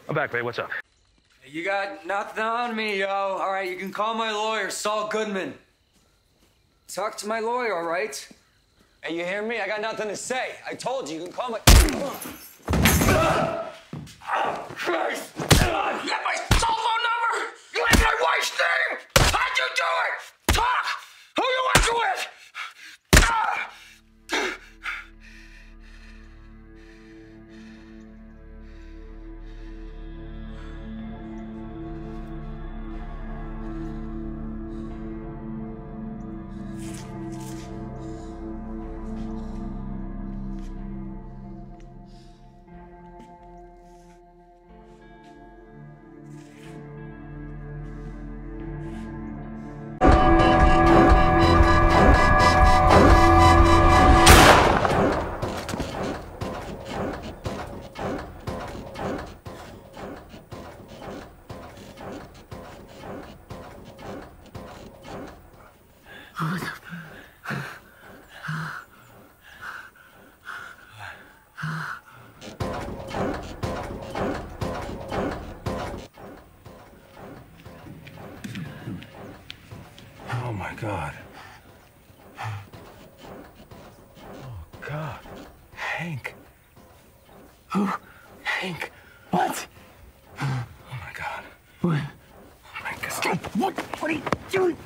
I'm back, babe. What's up? You got nothing on me, yo. All right, you can call my lawyer, Saul Goodman. Talk to my lawyer, all right? Hey, you hear me? I got nothing to say. I told you can call my... Oh, Christ! You have my cell phone number? You have my wife's name? How'd you do it? Talk! Who you working with? Oh, my God. Oh, God. Hank. Who? Hank. What? Oh, my God. What? Oh, my God. Stop! What are you doing?